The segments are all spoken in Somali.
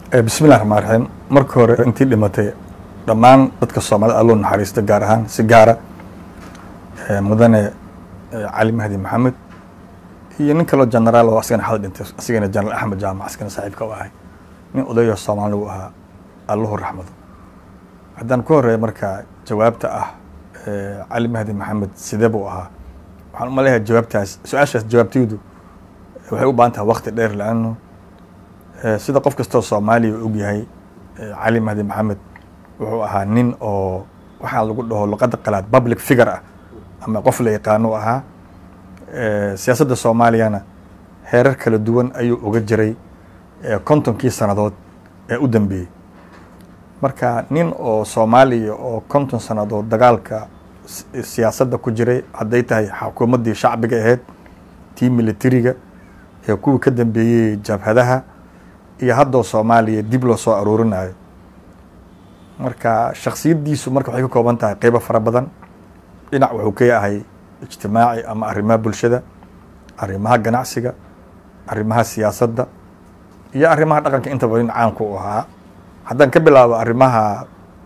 بسم الله الرحمن الرحيم marka hore intii dhimatay dhammaan dadka Soomaalida Allow naxariisto gaar ahaan si gaar ah mudane Ali Mahdi Maxamed iyo nin kale generaal oo asagana xal dhintay asagana General Axmed Jaamac asagana saaxiibka u ahay nin odayo Soomaali u ahaa Allahu raxmado haddaan ku horeeyo marka jawaabta ah Ali Mahdi Maxamed sidee buu ahaa waxaan u maleeyahay jawaabtaas su'aashaas jawaabteedu waxay u baahan tahay waqti dheer laano sida qof kastoo Soomaali og yahay Ali Mahdi Maxamed wuxuu ahaa nin oo waxa lagu dhaho luqadda qalaad public figure ah ama qof la yaqaano ahaa siyaasadda Soomaaliyana heerar kala duwan ayuu uga jiray kontonkii sanadood ee u dambeeyay marka nin oo Soomaaliya oo konton sanadood dagaalka siyaasadda ku jiray haday tahay xukuumaddii shacbiga ahayd tii militariga ee kuwa ka dambeeyay jabhadaha iyo hadda Soomaaliya dib loo soo aroorinayo marka shakhsiyadiisu marka waxay ka kooban tahay qaybo fara badan dhinac wuxuu ka yahay ijtimaaci ama arrimaha bulshada arrimaha ganacsiga arrimaha siyaasadda iyo arrimaha dhaqanka inta badan caan ku ahaa haddaan ka bilaabo arrimaha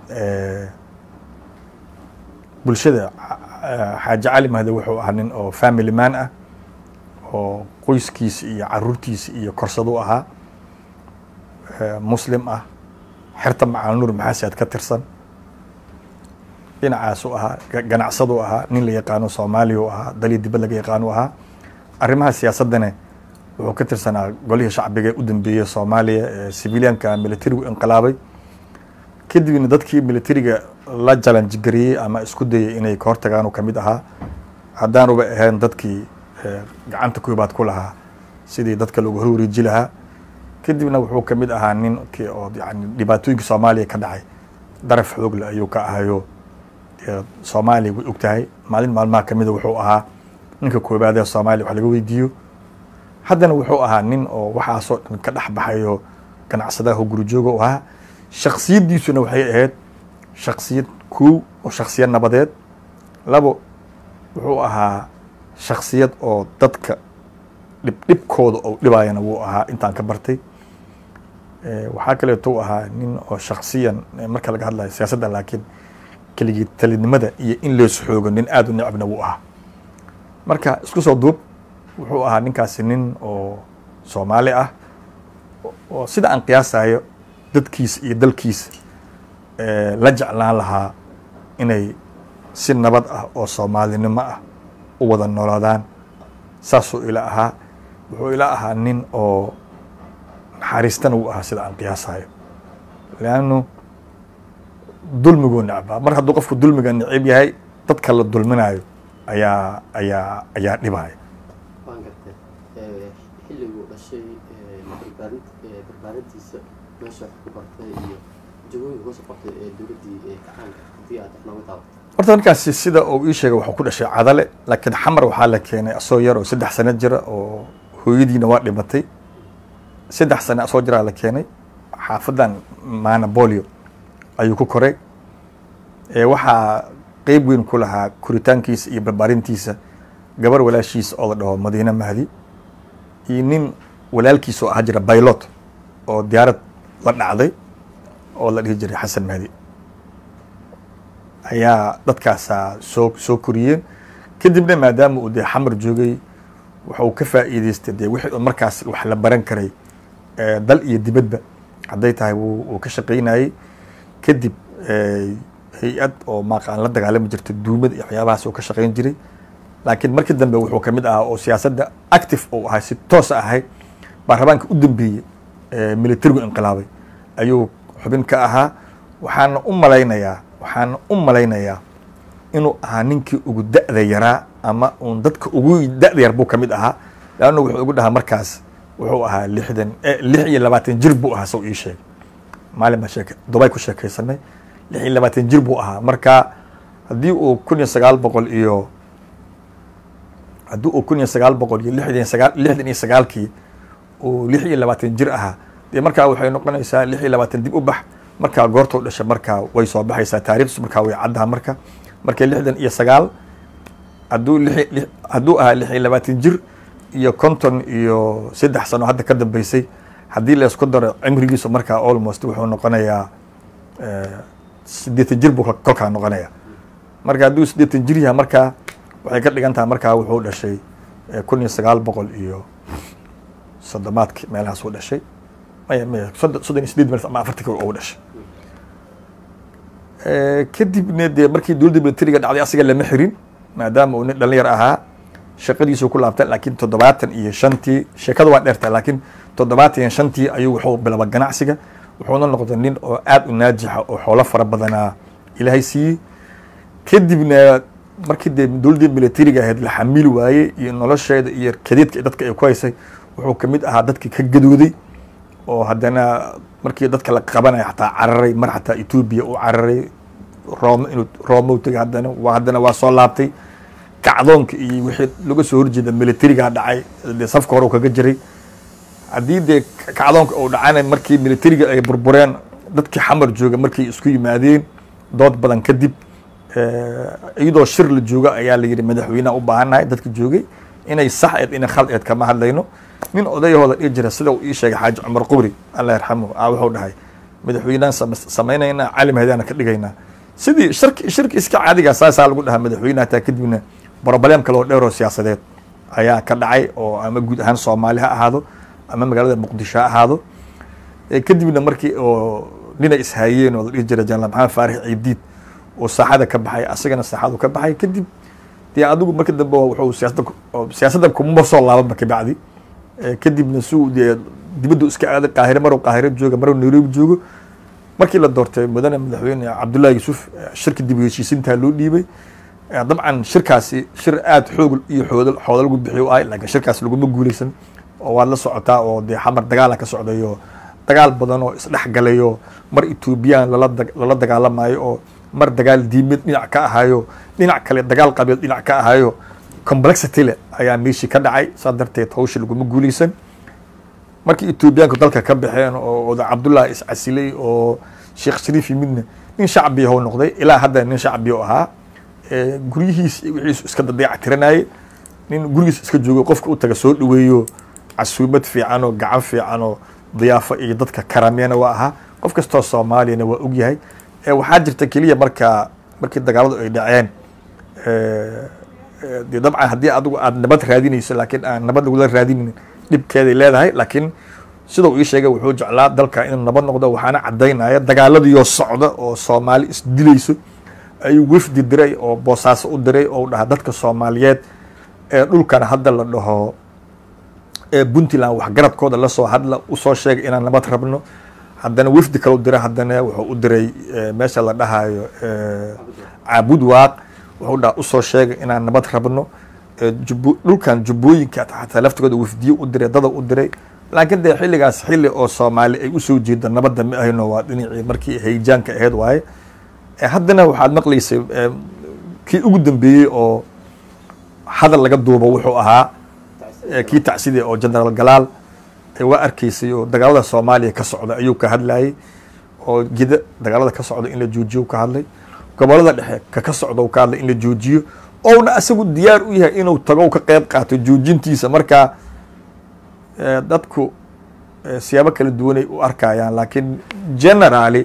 bulshada Xaaji Ali Mahdi wuxuu ahaa nin oo family man ah oo qoyskiisa iyo caruurtiisa iyo korsado ahaa muslim ah xirta macaan nuur maxaasad ka tirsan dhinacaas u ahaa ganacsado ahaa nin la yaqaano Soomaali oo ahaa dalii dibad laga yaqaano ahaa arrimaha siyaasadana wuxuu ka tirsanaa golihii shacbiga u dambeeyay Soomaaliya civilianka militariga inqilaabay kadibna dadkii militariga la challenge gariyay ama isku dayay inay ka hortagaan oo kamid ahaa haddaan uba ahayn dadkii gacanta koobaad ku lahaa sidii dadka lagu horwareeji lahaa kadibna wuxuu kamid ahaa ninkii oo yani dhibaatooyinka Soomaaliya ka dhacay daraf xoog leh ayuu ka ahayo Soomaaliya way ogtahay maalin maalmaha kamid wuxuu ahaa ninka koobaad ee Soomaaliya wax laga weydiiyo haddana wuxuu ahaa nin oo waxaasoo dhan ka dhex baxayo ganacsadaha gurujooga u ahaa shakhsiyadiisuna waxay ahayd shakhsiyad koow oo shakhsiyad nabadeed labo wuxuu ahaa shakhsiyad oo dadka dhibkooda oo dhibaayana wuu ahaa intaan ka bartay waxaa kale oo ahaa nin oo shakhsiyan marka laga hadlayo siyaasadda laakiin keligii talinimada iyo in loo xoogo nin aad u necbna wuu ahaa marka isku soo duub wuxuu ahaa ninkaasi nin oo Soomaali ah oo sida aan qiyaasayo dadkiisa iyo dalkiisa la jeclaan lahaa inay si nabad ah oo Soomaalinimo ah u wada noolaadaan saasoo ila ahaa wuxuu ila ahaa nin oo naxariistana uu ahaa sida aan qiyaasayo laano dulmigu nacba mar hadduu qofku dulmiga necib yahay dadka la dulminayo ayaa dhibaya xilligu dhashay barbaarintiisa meesha ku bartay iyo jawooyinka ku soo qabtay dowladdii kacaanka haddii aad nooga daawato horta ninkaasi sida uu ii sheegay wuxuu ku dhashay Cadale laakiin xamar waxaa la keenay asoo yar oo 3 sano jira oo hooyadiina waa dhimatay 3 sano asoo jira la keenay xaafadan maana bolio ayuu ku koray waxaa qayb weyn ku lahaa kuritaankiisa iyo barbaarintiisa gabar walaashiisa oo la dhaho Madiina Mahdi iyo nin walaalkiisa oo ahaa jira pilot oo diyaarad la dhacday oo la dhihi jiray Xasan Mahdi ayaa dadkaas soo koriyeen kadibna maadaama uu xamar joogay wuxuu ka faa'iideystay wixii markaas wax la baran karay dal iyo dibadba haday tahay uu ka shaqeynayay kadib hay'ad oo maqaan la dagaalami jirtay duumada iyo waxyaabahaas uu ka shaqeyn jiray laakiin markii dambe wuxuu kamid ahaa oo siyaasadda active oo ahaa si toos ahay baarlamaanka u dambeeyay militarigu inqilaabay ayuu xubin ka ahaa waxaan u malaynayaa inuu ahaa ninkii ugu da'da yaraa ama uun dadka ugu da'da yar buu kamid ahaa laano wuxuu ugu dhahaa markaas wuxuu ahaa 26 jir buu ahaa soo ii sheegay maalin ma sheekay Dubai ku sheekaysanay 26 jir buu ahaa marka haddii uu 1900 iyo haddii uu 1969 uu 26 jir ahaa dee markaa waxay noqonaysaa 26 dib u bax markaa goortoo dhashay markaa way soo baxaysaa taariikhdu markaa way caddaha marka 69 hadduu ahaa 26 jir iyo 53 sano hadda ka dambeysay haddii la isku daro cimrigiisa markaa almost wuxuu noqonayaa 80 jir buu kolkaa noqonaya. marka hadduu 80 jir yahay markaa waxay ka dhigan tahay markaa wuxuu dhashay 1930 meelahaas uu dhashay maya 38 ama 40 uu dhashay. kadibna dee markii dowladda militariga dhacday asiga lama xirin maadaama uu nin dhalinyar ahaa shaqadiisu ku laabtay laakiin 75 sheekada waa dheertaa laakiin 75 ayuu wuxuu bilaabay ganacsiga wuxuuna noqday nin oo aad u naajixa oo xoolo fara badanaa ilaahay siiyey. kadibna markii dee dowladda militariga ahayd la xamili waayey iyo nolosheeda iyo kadeedka dadka ay ku haysay wuxuu kamid ahaa dadkii ka gadooday oo haddana markii dadka la qabanaya xataa cararay mar xataa Ethiopia u cararay Rome tagay haddana waa soo laabtay kacdoonka iyo wixii laga soo horjeeda militariga dhacay dee safka hore kaga jiray. haddii dee kacdoonka uu dhacana markii militariga ay burbureen dadkii xamar jooga markay isku yimaadeen dood badan kadib iyadoo shir la jooga ayaa la yidhi madaxweynaha u baahannahay dadka joogay inay sax eed inay khald eed kama hadlayno. nin odayahooda dhihi jira sida uu ii sheegay xaaji cumar qubri allah yarxamuhu wuxuu dhahay madaxweynahan samaynaynaa cali mahdiana ka dhigaynaa sidii shirki iska caadiga saasaa lagu dhahaa madaxweynaha taa. kadibna broblem kale oo dheer oo siyaasadeed ayaa ka dhacay oo ama guud ahaan Soomaali ha ahaado ama magaalada Muqdisho ha ahaado. kadibna markii oo nina ishayeen oo dhihi jira Janal Maxamed Faarax Ciidiid oo saaxada ka baxay asagana saaxadu ka baxay kadib dee adigu markii dambe wuxuu siyaasadda kuma soo laaban ka bacdi. kadibna suu dee dibaddu iska aaday Qaahire maruu Qaahire jooga maruu Nairobi joogo markii la doortay madaxweyne Cabdullaahi Yuusuf shirka dib u heshiisiinta loo dhiibay. dabcan shirkaasi shir aad xoog iyo xoolo lagu bixiyo ay laakiin shirkaas laguma guuleysan oo waa la socotaa oo dee xamar dagaal ka socdayo dagaal badan oo isdhexgalayo mar Ethiopian lala dagaalamayo oo mar dagaal diimeed dhinac ka ahayo dhinac kale dagaal qabiil dhinac ka ahayo complexity le ayaa meeshii ka dhacay saa darteed hawsha laguma guuleysan. markii Ethiopianku dalka ka baxeen oo Cabdullaahi is casilay oo Sheekh Shariif midna nin shacbi ah noqday ilaa hadda nin shacbi ah gurigiis wixiis iska dadeeca tiranay nin gurigiis iska joogo qofka u taga soo dhaweeyo casuumad fiican oo gacan fiican oo diyaafo iyo dadka karameena waa ahaa qof kastoo Soomaaliyana waa og yahay. waxaa jirta kaliya markii dagaaladu ay dhaceen dee dabcan haddii adigu aad nabad raadinayso laakiin aan nabad lagula raadinin dhibkeeday leedahay. laakiin sida uu ii sheegay wuxuu jeclaa dalka inuu nabad noqdo waxaana caddaynaya dagaaladii socda oo Soomaali isdilayso ayuu wafdi diray oo boosaaso u diray oo dhaha dadka Soomaaliyeed ee dhulkan hadda la dhaho Puntland waxgaradkooda la soo hadla u soo sheegay inaan nabad rabno. haddana wafdi kale u diray haddana wuxuu u diray meesha la dhahayo Caabud Waaq wuxuu dhaha u soo sheegay inaan nabad rabno. dhulkan jubbooyinka xataa laftigooda wafdiyo u diray dada u diray laakiin dee xilligaas xilli oo Soomaali ay u soo jeeda nabadda ma ahayno waa dhinacii markii hayjaanka ahayd waaye. haddana waxaad maqlaysay kii ugu dambeeyey oo hadal laga duubo wuxuu ahaa kii tacsidii oo Generaal Galaal waa arkaysay oo dagaalada Soomaaliya ka socda ayuu ka hadlayay oo gida dagaalada ka socda in la joojiyo ka hadlay gobolada dhexe ka socda ka hadlay in la joojiyo oo asagu diyaar u yahay inuu tago ka qayb qaato joojintiisa. marka dadku siyaabo kala duwan ay u arkayaan laakiin generally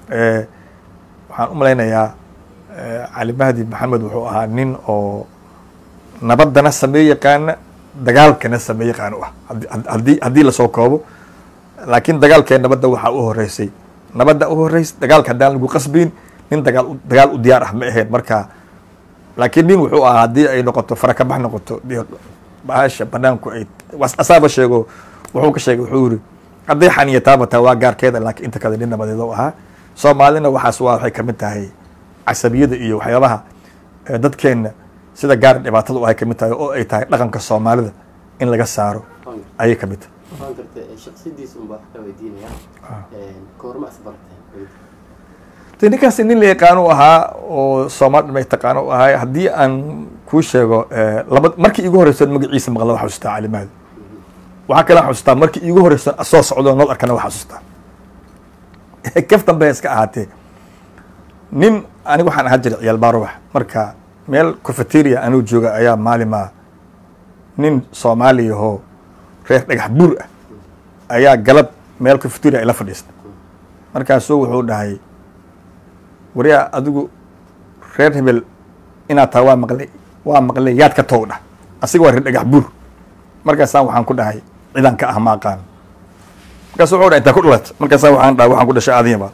waxaan u malaynayaa Cali Mahdi Maxamed wuxuu ahaa nin oo nabadana sameey yaqaan dagaalkana sameey yaqaan ah haddii la soo koobo. laakiin dagaalkeen nabadda waxaa u horeysay nabadda u horeysay dagaalka haddaan lagu qasbayn nin dagaal u diyaar ah ma ahayn. marka laakiin nin wuxuu ahaa haddii ay noqoto faraka bax noqoto bahasha banaanku ay asaaba sheego wuxuu ka sheegay wuxuu yiri hadday xaniyataabata waa gaarkeeda laakiin inta kale nin nabadeed oo ahaa. Soomaalina waxaas waxay kamid tahay casabiyada iyo waxyaabaha dadkeena sida gaar dhibaatada waxay kamid tahay oo ay tahay dhaqanka Soomaalida in laga saaro ayay kamid tahay. shakhsidiisa un baa ka weydiinaya koorma asbartay ninkaas nin la yaqaan u ahaa oo Soomaali ma taqaan u ahaa. haddii aan kuu sheego markii igu horeysan magaciisa maqla waxa xustaa Cali Mahdi waxaa kale xustaa markii igu horeysan soo socdo nool arkana waxa xustaa kaftan bay iska ahaatee nin anigu waxaan ahaa jiray ciyaal baarubax marka meel cafeteria anuu jooga ayaa maalima nin Soomaali ahoo reer dhagax buur ah ayaa galab meel kafeteria ay la fadhiistay markaasuu wuxuu dhahay wariyaa adigu reer hebel inaad tahay waa maqlay yaad ka tow dhah asiga waa reer dhagax buur markaasaan waxaan ku dhahay ciidan ka ah ma aqaan markaasu wuxuu dhahay intaa ku dhalat markaasaan waxaan dhahay waxaan ku dhashay aadiyaba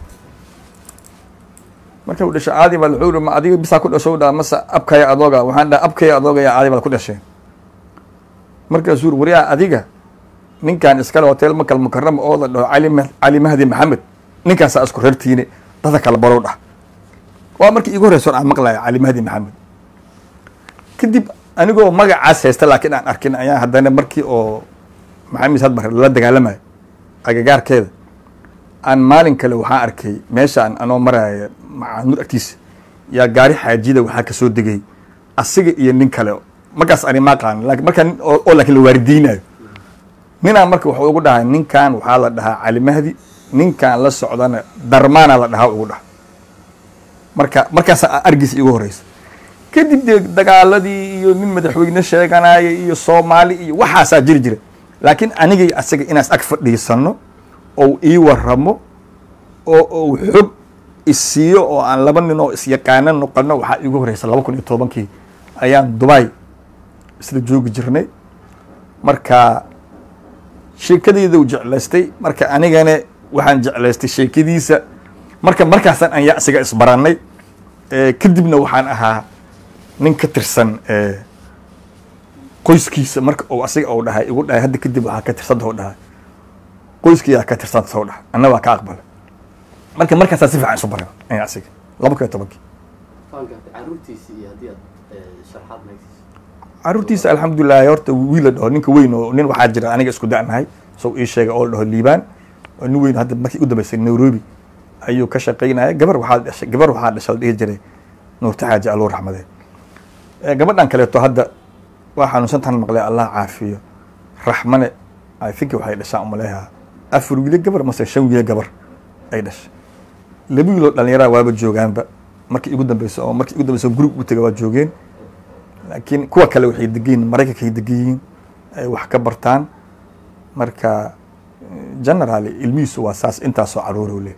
marka uu dhashay aadiyaba wuxuu yidhi ma adiga bisaa ku dhasho dhaha mase abkaya adooga waxaan dhahay abkaya adooga yaa aadibaad ku dhasheen markaasuu yidhi wariyaa adiga ninkan iskale hotel makal mukarama oo la dhaho cali mahdi maxamed ninkaasaa isku reertiine dadka kala barow dhah waa markii iigu horeyso aan maqlaya cali mahdi maxamed kadib anigoo magacaas haysta laakiin aan arkin ayaa haddana markii oo maxamed hadbar lala dagaalamayo agagaarkeeda aan maalin kale waxaan arkay meeshaan anoo maraya macanuur agtiisa yaa gaari xaajida waxaa kasoo degay asiga iyo nin kale markaas ani ma aqaan markaa oo laakiin la waaridiinayo ninaan marka wuxuu ugu dhahay ninkan waxaa la dhahaa cali mahdi ninkan la socdana darmaana la dhahaa ugu dhaha markaasa argiisa igu horeysa kadib dee dagaaladii iyo nin madaxweyne sheeganaya iyo soomaali iyo waxaasaa jiri jira laakiin anigay asaga inaas ag fadhiisano oo ii waramo oo xog isiiyo oo aan laba nin oo isyaqaano noqono waxaa igu horeysa 2010 ayaan Dubai isla joogi jirnay marka sheekadeyda u jeclaystay marka anigana waxaan jeclaystay sheekadiisa markaasaan aan yacsiga isbaranay kadibna waxaan ahaa nin ka tirsan qoyskiisa marka uu asiga uu dhahay igu dhahay hadda kadib waxaa ka tirsan oo dhahay qoyskiyaa ka tirsan soo dhahay anna waa ka aqbalay markaasaa si fiican isu baran yacsiga 2010 caruurtiisa alxamdulilah horta wiil la dhaho ninka weyn oo nin waxaa jira aniga isku da'nahay soo ii sheegay oo la dhaho liibaan oo nin weyn hadda markii u dambeysay Nairobi ayuu ka shaqaynaya gabar waxaa dhashay dhihi jiray nuurta xaaji aluu raxmade gabadhan kaleeto hadda waa xanuunsantaan maqlay allah caafiyo raxmane I think waxay dhashaa umaleeha 4 wiil gabar mase 5 wiil gabar ay dhashay 2 wiil dhalinyaro waaba joogaanba markii ugu dambeysay group u tagay waa joogeen laakiin kuwa kale waxay degayn Mareykanka ay degayiin ay wax ka bartaan marka generally ilmihiisu waa saas intaasoo caruur u leh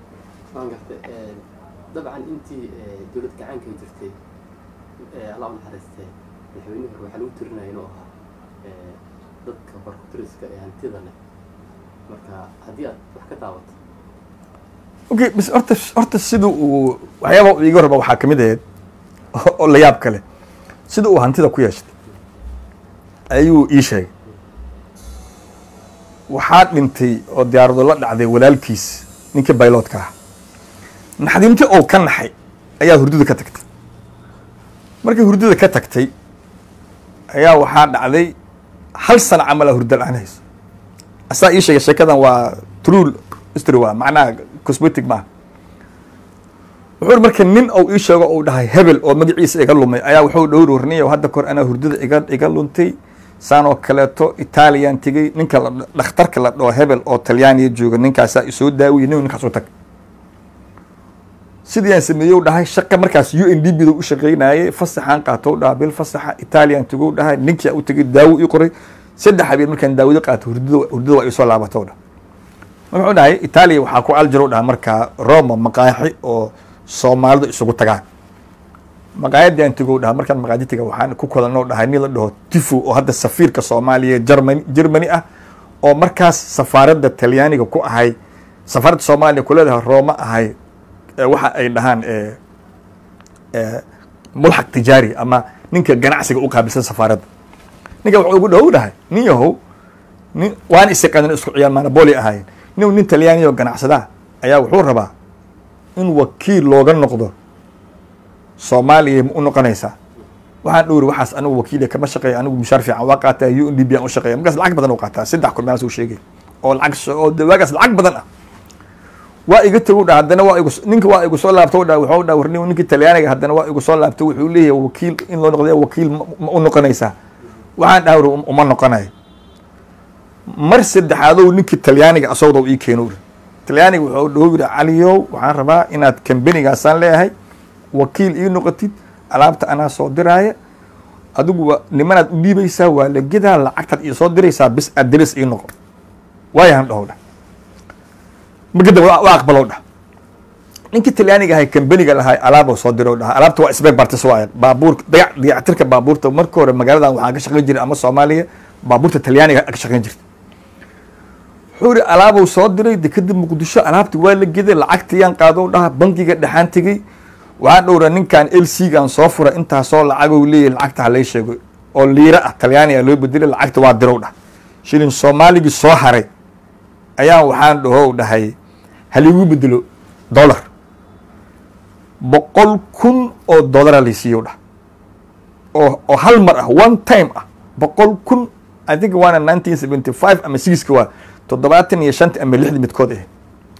طبعا انت دولة كعانك جرتي الله نحرستي مدحوينك waxaa lagu tirinaa inuu ahaa dadka barkutiriska ee hantidana marka haddii aad wax ka daawato okay bas horta sida uu waxyaaba iga horba waxaa kamid ahayd oo la yaab kale sida uu hantida ku yeeshay ayuu ii sheegay waxaa dhintay oo diyaarado la dhacday walaalkiis ninka bayloodka ah naxdintii oo ka naxay ayaa hurdada ka tagtay markii hurdada ka tagtay ayaa waxaa dhacday hal sano camal hurda la'aan hayso asaa ii sheegay sheekadan waa true history waa macnaha cosmetic ma wuxuu marka nin oo ii sheego oo dhahay hebel oo magaciisa iga lumay ayaa wuxuu dhowr warniyo hadda kor ana hurdada iga luntay saanoo kaleeto Italian tigay ninka dhakhtarka la dhoo hebel oo Talyaaniga jooga ninkaasa isoo daawiyay ninkaas oo tag sidii aan sameeyay dhahay shaqa markaas UNDP da u shaqeynayay fasaxan qaato dhaha bil fasaxa Italian tigo dhahay ninkii uu tagay daawo ii qoray 3 habeen markaan daawada qaato hurdada waa isoo laabato dhahay wuxuu dhahay Italia waxaa ku aljiro dhaha markaa Roma maqaaxi oo Soomaalidu isugu tagaan maqaayadii aan tigo dhaha markaan maqaayadiga waxaan ku kodanoo dhahay nin la dhaho Tifo oo hadda safiirka Soomaaliya Germany ah oo markaas safaaradda Talyaaniga ku ahay safaaradda Soomaaliya ku leedahay Roma ahay waxa ay dhahaan mulxaq tijaari ama ninka ganacsiga u qaabilsan safaaradda ninka wuxuu ugu dhow dhahay nin yahow waan isaqaanin isku ciyaar monopoly ahayn nin Talyaani oo ganacsada ayaa wuxuu rabaa in wakiil looga noqdo Soomaaliya u noqonaysa waxaan dhowr waxaas anigu wakiil kama shaqeeyo anigu mushaar fiican waa qaataa UNDP aan u shaqeeyo markaas lacag badan oo qaataa 3 kun meelaas uu sheegay oo lacag oo dawaagaas lacag badan ah waa iga tago dhaha haddana waa igu soo laabto dhaha wuxuu dhaha warni ninkii Talyaaniga haddana waa igu soo laabto wuxuu leeyahay wakiil in loo noqdo wakiil ma u noqonaysa waxaan dhaha uma noqonayo mar saddexaadoo ninkii Talyaaniga asawdo ii keeno Talyaaniga wuxuu dhowr caliyow waxaan rabaa inaad kambanigaasaan leeyahay wakiil ii noqotid alaabta anaa soo diraya adigu nimanaad u dhiibaysaa waa la gedaa lacagtaad ii soo diraysaa bis adres ii noqo waayahan dhowdha magada waa aqbalow dhah ninkii talyaaniga ahay kambaniga lahay alaabo soo dirow dhaha alaabta waa spare parts waa baabuurka dayactirka baabuurta marka hore magaaladan waxaa ka shaqayn jiray ama Soomaaliya baabuurta talyaaniga ka shaqayn jirtay wuxuu alaabo soo diray dekada Muqdisho alaabti waa la geday lacagtiyaan qaado dhaha bankiga dhaxaan tagay waxaan dhowra ninkan LC gaan soo fura inta soo lacag uu leeyahay lacagta la sheego oo liira ah talyaaniga loo bedelay lacagta waa dirow dhah shilin Soomaaliga soo haray ayaa waxaan dhahow dhahay haligu bedelo dollar 100,000 oo dollar la siiyo dhah oo hal mar ah one time ah 100,000 I think waana 1975 ama 6 waa 75 ama 60 midkood ah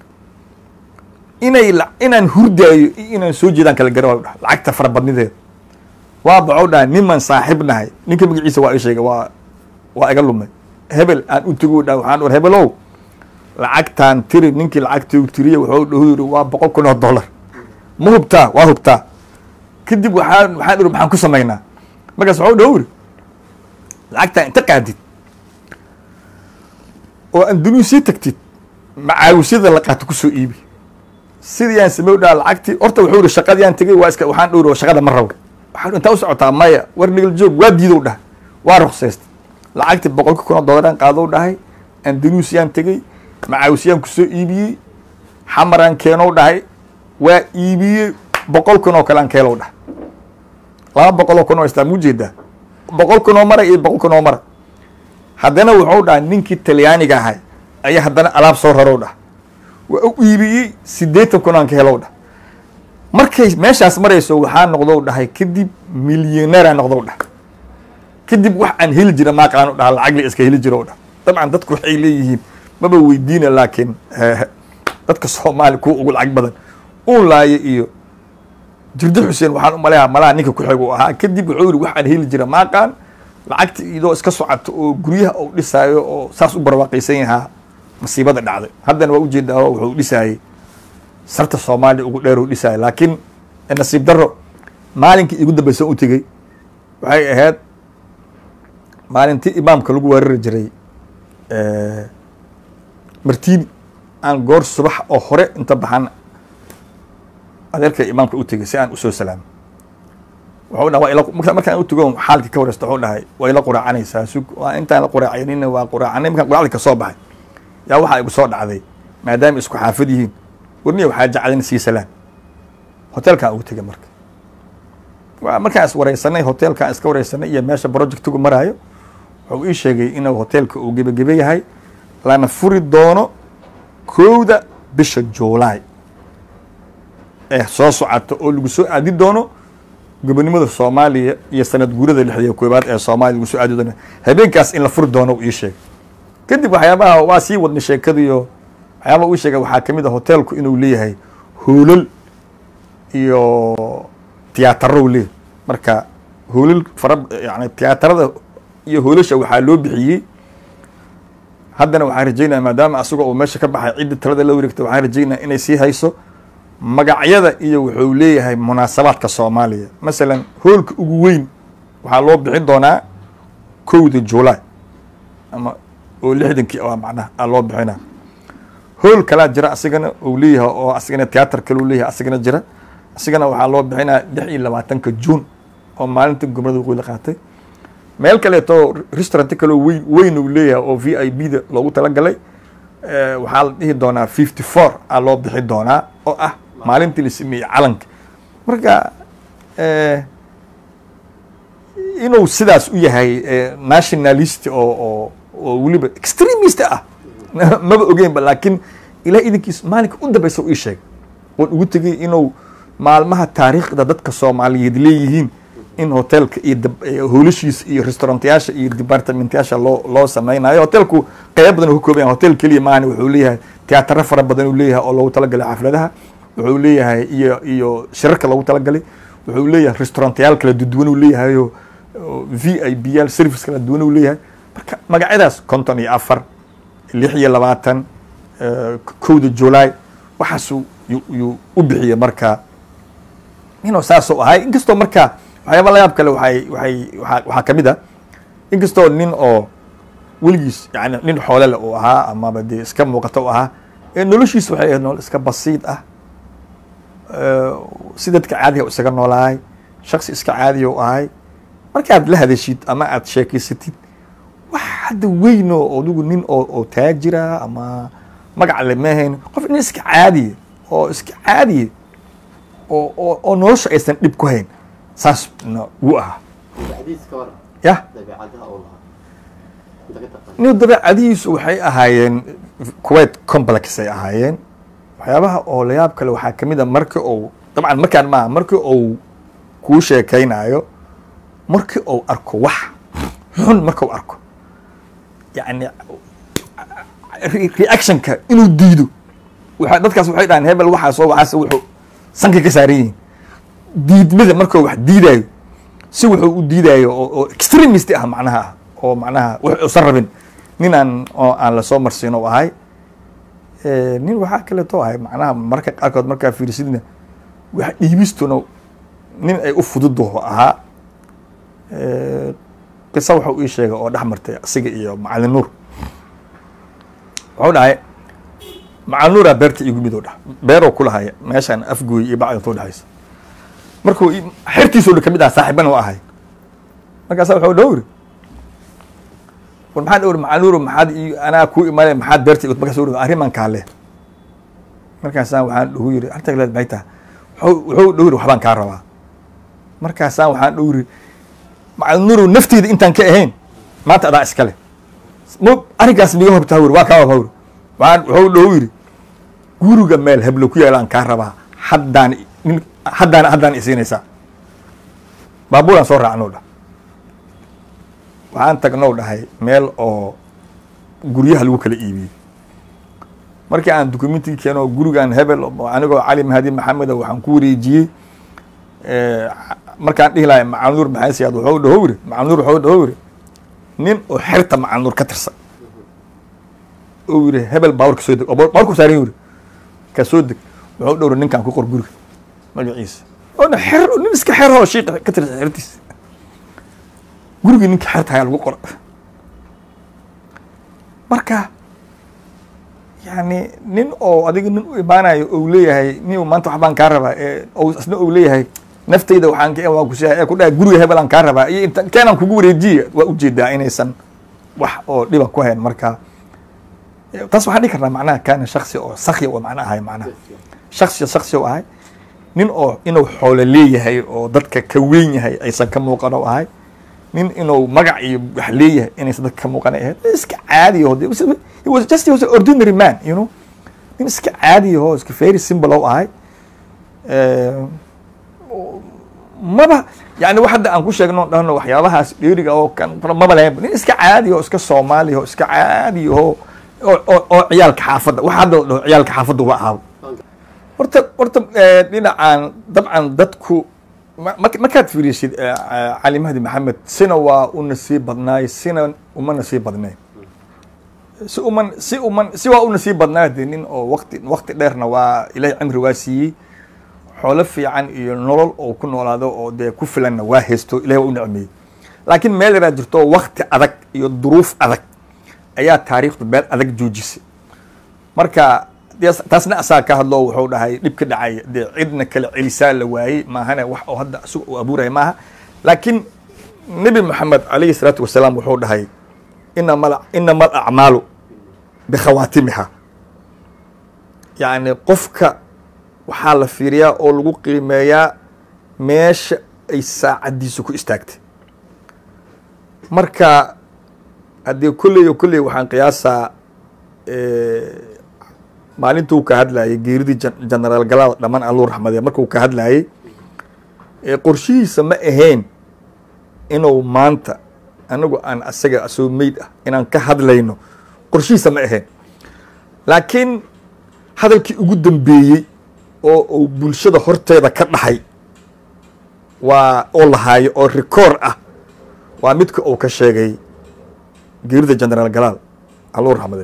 inaan hurdaayo inaan soo jeedaan kala garaw dhah lacagta fara badnideed waa baxo dhaa niman saaxiibnahay ninka magaciisa waa ay sheegay waa iga lumay hebel aan u tago dhaa waxaan war hebelow lacagtaan tiri ninkii lacagta uu tiriye wuxuu dhahoyri waa 100,000 oo dollar ma hubtaa waa hubtaa kadib waxaan maxaan ku samaynaa markaas wuxuu dhahoyri lacagtaan inta qaadid oo Andalusia tagtid macaawisada la qaato ku soo iibi sidii aan sameeyo dhaa lacagtii horta wuxuu yiri shaqadii aan tagay waa iska waxaan dhowro shaqada ma rabo waxaan inta u socotaa maya war nigel joog waa diidow dhah waa ruqsaystay lacagtii 100,000 oo dollar aan qaado dhahay Andalusia aan tagay macaawisiyaan ku soo iibiyey xamaraan keeno dhahay waa iibiyey 100,000 oo kale aan keelo dhah 200,000 oo istaa muujeeda 100,000 oo mara iyo 100,000 oo mara haddana wuxuu dhahay ninkii talyaaniga ahay ayaa haddana alaab soo rarow dhah waa u iibiyey 80,000 aan ka helo dhah markay meeshaas marayso waxaa noqdow dhahay kadib milyaneer noqdow dhah kadib wax aan heli jira ma qaano dhah lacag la iska heli jiro dhah dabcan dadku waxay leeyihiin maba weydiina laakiin dadka Soomaali ku ugu lacag badan oo laaye iyo jirdi Xuseen waxaan u maleeyaa malaha ninka ku xigo ahaa kadib wuxuu yiri wax aan heli jira ma qaan lacagta idoo iska socoto oo guryaha uu dhisaayo oo saas u barwaaqaysan yahay masiibada dhacday haddana waa u jeedaa wuxuu dhisaayay sarta Soomaali ugu dheer uu dhisaayay laakiin nasiib darro maalinkii ugu dambeysay u tagay waxay ahayd maalintii imaamka lagu weerari jiray martiin aan goor subax oo hore inta baxan adeerka imaamka u tagay si aan u soo salaamo wuxuu dhahay markaan u tago xaalkii ka wareysto wuxuu dhahay waa ila quraacanaysaa sug waa intaan la quraacanina waa quraacanay markaan quraacda ka soo baxay yaa waxa igu soo dhacday maadaama isku xaafid yihiin warniya waxaa jeclayn sii salaan hotelkaan ugu tegay markaan is wareysanay hotelkaan iska wareysanay iyo meesha projectigu maraayo wuxuu ii sheegay inuu hotelka uu gebagebe yahay lana furi doono 1 bisha July soo socoto oo lagu soo aadi doono gobonimada Soomaaliya iyo sanad guurada 61 ee Soomaaliya lagu soo aadi doono habeenkaas in la furi doono uu ii sheegay kadib waxyaabaha waa sii wadnay sheekadiyo waxyaaba uu sheegay waxaa kamid ah hotelku inuu leeyahay hoolal iyo tiyaatarro leeyahay marka hoolal yani tiyaatarada iyo hoolasha waxaa loo bixiyey haddana waxaan rajaynayaa maadaama asagoo uu meesha ka baxay cidda talada la wareegtay waxaan rajaynayaa inay sii hayso magacyada iyo wuxuu leeyahay munaasabaadka Soomaaliya masalan hoolka ugu weyn waxaa loo bixin doonaa 1 July ama oo 60kii oo macnaha loo bixinaa hool kala jira asigana uu leeyahay oo asigana tiyaatar kale uu leeyahay asigana jira asigana waxaa loo bixinaa 26 June oo maalinta gumrada ugu la qaatay meel kale to restaurant kale weyn uu leeyahay oo VIP da loogu tala galay waxaa la dhihi doonaa 54 loo bixin doonaa oo ah maalintii la sameeyay calanka marka inuu sidaas u yahay nationalist oo waliba extremist ah maba ogeynba laakiin ilaa idinkiis maalinka u dambaysa ii sheeg oo ugu tagay inuu maalmaha taariikhda dadka Soomaaliyeed leeyihiin in hotelka iyo hoolashiis iyo restaurantayaasha iyo departmentayaasha loo sameeynayo hotelku qayb badan uu ka kooban yahay hotel kaliya maana wuxuu leeyahay tiyaatar fara badan uu leeyahay oo loogu talagalay xafladaha wuxuu leeyahay iyo shirarka loogu talagalay wuxuu leeyahay restaurantayaal kala duwan uu leeyahay VIP yal service kala duwan uu leeyahay marka magacyadaas 54 26 1 July waxaas uu u bixiyay marka inuu saas oo ahay inkastoo marka waxyaaba la yaab kale waxaa kamid ah inkastoo nin oo weligiis yani nin xoolo leh uu ahaa ama badii iska muuqato uu ahaa noloshiisa waxay ahayd nolol iska basiid ah si dadka caadiga isaga noolaay shaksi iska caadiya u ahay markaad la hadashid ama aad sheekeysatid wax hadda weyno adigu nin oo taajira ama magac le maahayn qof nin iska caadiya oo nolosha aysan dhib ku hayn saasna wuu ahaa yah nin dabeecadihiisu waxay ahaayeen quite complex ay ahaayeen waxyaabaha oo layaab kale waxaa kamid a marki ou dabcan markaan maaha markii ou kuu sheekaynayo markii ou arko wax xun markau arko yani reactionka inuu diido dadkaas waxay dhahaan hebel waxaas wuxuu sanka ka saaran yihiin diidmada markuu wax diidaayo si wuxuu u diidaayo oo extremist ah macnaha oo macnaha wuxuusan rabin nin aan lasoo marsiin o ahay nin waxaa kaleeto ahay macnaha marka qaarkood markaa fiirisidna wax dhiibistuna nin ay u fududaho ahaa qisa waxau ii sheegay oo dhex martay asiga iyo macalin nuur wuxuu dhahay macalin nuuraa beerta igu mid oo dhah beeroo ku lahaya meeshaan afgooy iyo bacdinta udhexaysa markuu xertiisoo dhan kamid aha saaxiibana u ahay markaasa waxuu dhowri war maxaa dhowri macalin nuur maxaad anaa kuu imaanay maxaad beerta igu markaas uri arrimaan kaale markaasaan waxaan ugu yiri arrinta kaleed maxay tahay wuxuu dhowri waxbaan kaa rabaa markaasaan waxaan dhowri macalin nuur nafteeda intaan ka ahayn maanta adaa iskale arrinkaas miga hobtaa wuri waa kaa hobaa wuri wuxuu dhow yiri guriga meel heblo ku yaalaan kaa rabaa haddaan isiinaysaa baabuuraan soo raacnow dhah waxaan tagnow dhahay meel oo guryaha lagu kala iibiyey markii aan documentii keeno gurigan hebel anigoo cali mahadi maxameda waxaan ku wareejiyey markaan dhihi lahay macalin nuur maxay siyaad wuxuu dhaho yiri macalin nuur wuxuu dhaho yiri nin oo xerta macalin nuur ka tirsan oo yiri hebel baabuurka soo deg oo baabuurku saaran yiri ka soo deg wuxuu dhowr ninkan ku qor guriga magaciisa oo nin iska xer oo shiiq ka tirsan xertiisa guriga ninka xerta ayaa lagu qor marka yani nin oo adiga nin u imaanayo ou leeyahay nin maanta waxbaan kaa rabaa isna ou leeyahay naftayda waxaan waan ku siyaa ku dhahay guriga hebel aan kaa rabaa iyo inta keenan kugu wareejiya waa ujeedaa inaysan wax oo dhiba ku hayn marka taas waxaan dhihi karnaa macnaha kaana shaksi oo sakya oo macna ahay macnaha shaksi oo ahay nin oo inuu xoolo leeyahay oo dadka ka weyn yahay aysan ka muuqan oo ahay nin inuu magac iyo wax leeyahay inaysan dadka ka muuqan ahayd iska caadi oo he was an ordinary man you know nin iska caadi oo iska very simple oo ahay maba yani wax hadda aan ku sheegno dhahno waxyaabahaas dheeriga oo kan maba lahayn nin iska caadi oo iska soomaali oo iska caadi oo ciyaalka xaafadda wax hadda dhaho ciyaalka xaafadda uba ahaaba horta dhinacaan dabcan dadku markaad fiirisid cali mahdi maxamed sina waa u nasiib badnaay sina uma nasiib badnayn si waa u nasiib badnaay de nin oo waqti dheerna waa ilahay cimri waa siiyey xoolo fiican iyo nolol oo ku noolaado oo dee ku filanna waa haysto ilahay waa u nicmeeyey laakiin meel yaraa jirto wakti adag iyo duruuf adag ayaa taariikhdu meel adag joojisay marka taasna asaa ka hadlo wuxuu dhahay dhib ka dhacay dee cidna kala celisaa la waayey maahane wax oo hadda isaga uu abuuraya maaha laakiin nebi maxamed calayhi salaatu wasalaam wuxuu dhahay inama alacmaalu bikhawaatimiha yani qofka waxaa la fiiriyaa oo lagu qiimeeyaa meesha ay saacaddiisu ku istaagtay marka haddii kolley waxaan qiyaasaa maalintuu ka hadlayay geeridii genaraal galaal dhaman alluu raxmadiya markuu ka hadlayay qorshihiisa ma ahayn inuu maanta anagu aan asaga asoo meyd ah inaan ka hadlayno qorshihiisa ma ahayn laakiin hadalkii ugu dambeeyey oo uu bulshada horteeda ka dhahay waa oo lahaayo oo record ah waa midka uu ka sheegay geerida genaraal galaal alluu raxmade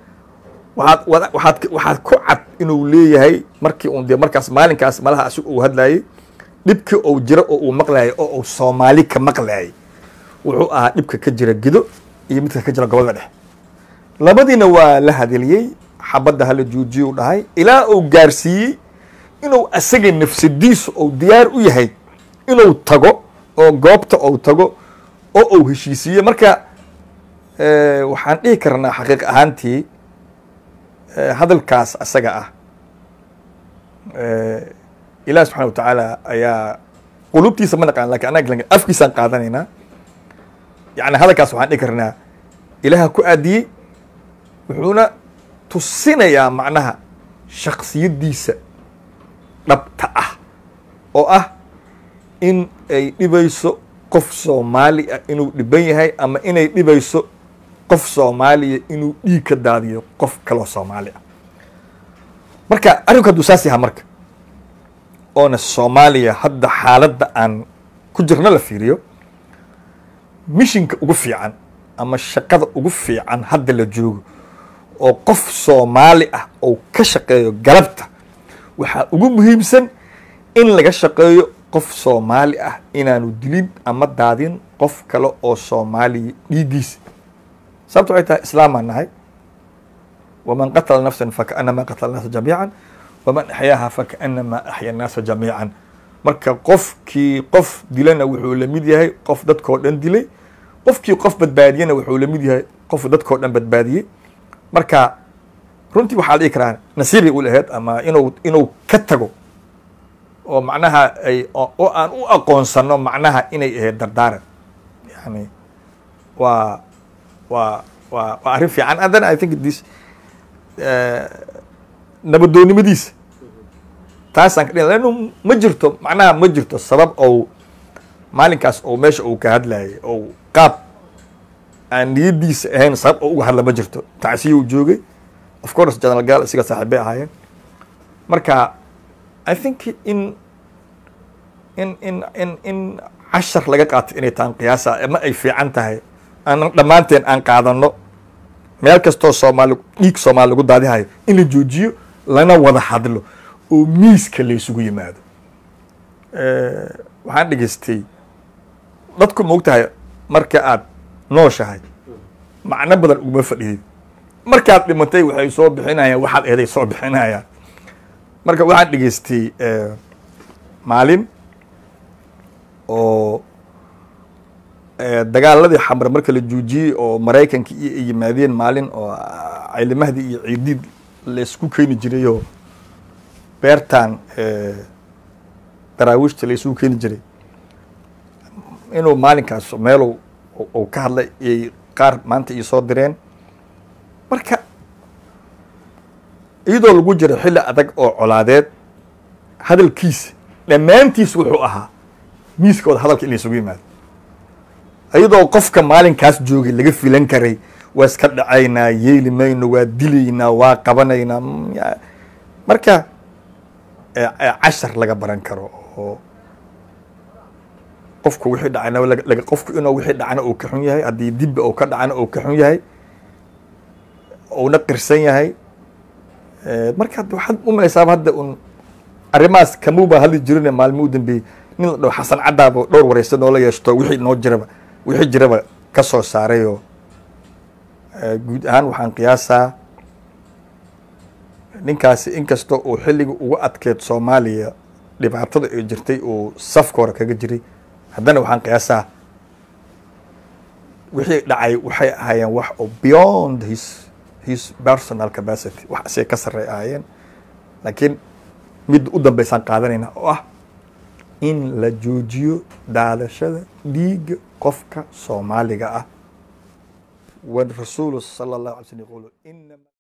waxaad ku cad inuu leeyahay markii un dee markaas maalinkaas malaha asig uu hadlayay dhibkii ou jira oo uu maqlayay oo uu soomaali ka maqlayay wuxuu ahaa dhibka ka jira gido iyo midka ka jira gobolada dhexe labadiina waa la hadaliyey xabadda hala joojiyo u dhahay ilaa uu gaarsiiyey inuu asaga nafsadiisu uu diyaar u yahay inuu tago oo goobta uu tago oo uu heshiisiiye marka waxaan dhihi karnaa xaqiiq ahaantii hadalkaas asaga ah ilaah subxana watacaala ayaa qulubtiisa ma naqaan lakin anaga afkiisaan qaadanaynaa yani hadalkaas waxaan dhihi karnaa ilaaha ku aadiyey wuxuuna tusinayaa macnaha shaksiyaddiisa dhabta ah oo ah in ay dhibayso qof soomaali ah inuu dhiban yahay ama inay dhibayso qof soomaaliya inuu dhiig ka daadiyo qof kaloo soomaali ah marka arrinku hadduu saas yahaa marka oona soomaaliya hadda xaaladda aan ku jirno la fiiriyo mishinka ugu fiican ama shaqada ugu fiican hadda la joogo oo qof soomaali ah oo ka shaqeeyo galabta waxaa ugu muhiimsan in laga shaqeeyo qof soomaali ah inaanu dilin ama daadin qof kale oo soomaaliya dhiiggiisa sababto waxay tahay islaamaan nahay waman qatala nafsan fakaanama qatala naasa jamiican waman axyaaha fakaanama axya naasa jamiican marka qofkii qof dilana wuxuu la mid yahay qof dadkoo dhan dilay qofkii qof badbaadiyana wuxuu la mid yahay qof dadkoo dhan badbaadiyey marka runtii waxaa dhihi karaa nasiibay u lahayd ama inuu ka tago oo macnaha oo aan u aqoonsano macnaha inay ahayd dardaaran yani waa arrin fiican and then I think this nabadoonnimadiisa taasaan ka dhihi lannu ma jirto macnaha ma jirto sabab ou maalinkaas oo meesha uu ka hadlayay ou qaab aan niyaddiisa ahayn sabab oo uga hadla ma jirto tacsiya uu joogay of course general gaal isiga saaxiibbay ahaayeen marka I think in cashar laga qaato inay tahan qiyaasa ama ay fiican tahay aan dhammaanteen aan qaadano meel kastoo soomaali dhiig soomaali lagu daadihayo in la joojiyo lana wada hadlo oo miiska la isugu yimaado waxaan dhegeystay dadku maogtahay marka aad nooshahay macno badan uguma fadhiyid markaad dhimantay waxay soo bixinayaan waxaad eeday soo bixinayaan marka waxaan dhegeystay maalin oo dagaaladii xamre marka la joojiyey oo maraykanka iyo ay yimaadeen maalin oo caylimahdii iyo ciidiid laysku keeni jiray oo beertan daraawiishta laysugu keeni jiray inuu maalinkaas meelow uu ka hadlay iyay qaar maanta ii soo direen marka iyadoo lagu jiro xilli adag oo colaadeed hadalkiisa dhammaantiis wuxuu ahaa miiskooda hadalka in la isugu yimaado iyadoo qofka maalinkaas joogay laga filan karay waa iska dhacaynaa yeeli mayno waa dilaynaa waa qabanaynaa marka cashar laga baran karo oo qofku wixii dhacana qofku inuu wixii dhacana uu ka xun yahay haddii dibba uu ka dhacana uu ka xun yahay uuna qirsan yahay marka waxaad u malaysaaba hadda un arrimahaas kamuuba hadli jirine maalmo u dambeeyey nin la dhaho xasan caddaaba dhowr wareysa noola yeeshto wixii jiraba ka soo saarayoo guud ahaan waxaan qiyaasaa ninkaasi inkastoo uu xilliga uga adkeed soomaaliya dhibaatada ay jirtay uu safka hore kaga jiray haddana waxaan qiyaasaa wixii dhacay waxay ahaayeen wax oo beyond his personal capacity wax asay ka sarrey ahaayeen laakiin mid u dambaysaan qaadanayna oo ah in la joojiyo daadashada dhiigga qofka soomaaliga ah wan rasuulu sala allahu alay slm yaqulu